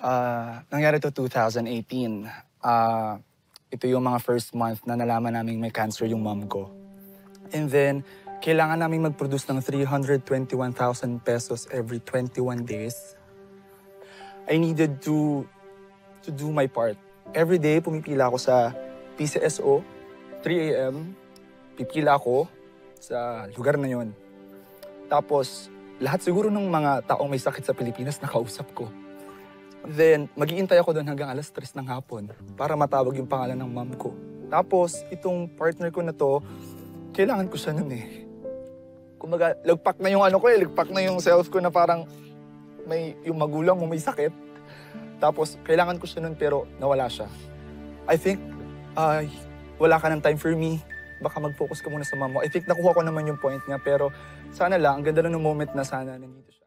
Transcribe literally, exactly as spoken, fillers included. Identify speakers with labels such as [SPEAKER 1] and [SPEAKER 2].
[SPEAKER 1] Ah, nangyari to two thousand eighteen. Ah, ito yung mga first month na nalaman naming may cancer yung mom ko. And then, kailangan namin mag-produce ng three hundred twenty-one thousand pesos every twenty-one days. I needed to to do my part. Every day, pumipila ako sa P C S O, three A M, pipila ako sa lugar na yon. Tapos, lahat siguro ng mga taong may sakit sa Pilipinas nakausap ko. Then, mag-iintay ako doon hanggang alas tres ng hapon para matawag yung pangalan ng mom ko. Tapos, itong partner ko na to, kailangan ko siya nun eh. Kumbaga, lagpak na yung ano ko eh, lagpak na yung self ko na parang may, yung magulang mo may sakit. Tapos, kailangan ko siya nun pero nawala siya. I think, uh, wala ka ng time for me. Baka mag-focus ka muna sa mom mo. I think nakuha ko naman yung point niya pero sana lang, ang ganda lang ng moment na sana nandito siya.